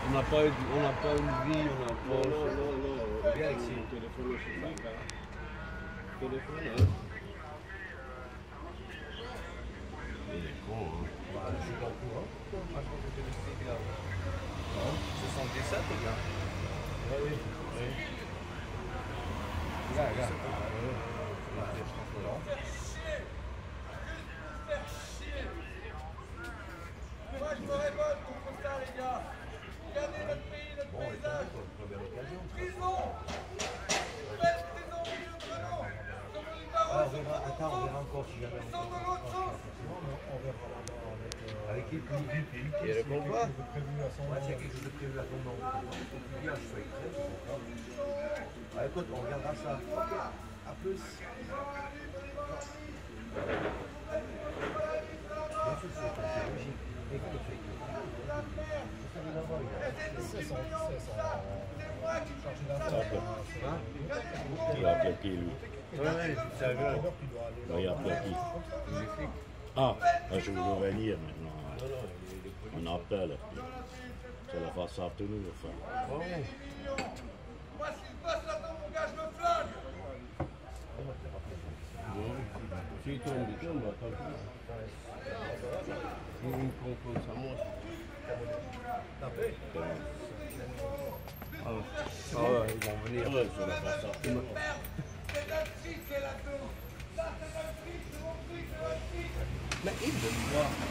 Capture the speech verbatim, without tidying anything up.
On n'a pas, on n'a pas une vie, on n'a pas... Non, non, non, non. Regarde ici, le téléphone, je sais pas. Téléphone, hein. Il est con, hein. Bah, je suis pas au courant. Moi, je pense que c'est là. soixante-dix-sept, ou bien? Oui, oui. Oui. Regarde, regarde. Moi je me révolte contre ça les gars. Regardez notre pays, notre Bon, paysage. première occasion. Prison. Faites prison au milieu de Renault. Comme on dit Ah, on verra, attends, on verra encore si jamais Ils sont de l'autre sens. on verra là-bas avec... Euh, avec qui Il répond pas. Ouais, s'il y a quelque chose de prévu à ton nom. Bien, je suis prêt. Ah, écoute, on regardera ça. Ok, à plus. Bien sûr, c'est logique. Et vous, le faites. C'est son... C'est son... Il a appelé qui, lui? Ouais, ouais, c'est vrai. Non, il a appelé qui? Ah, je voulais venir maintenant. On appelle. C'est la face à tenue, enfin. Moi s'il passe là dans mon gars, je me flingue. S'il tombe, il tombe, tant pis. Il me confond, ça monte. Tapé. Ah ouais, ils vont venir. Ouais, c'est la face à tenue. C'est notre fils qui est là-dessous. Ça c'est notre fils, c'est mon fils, c'est votre fils. Mais il veut voir.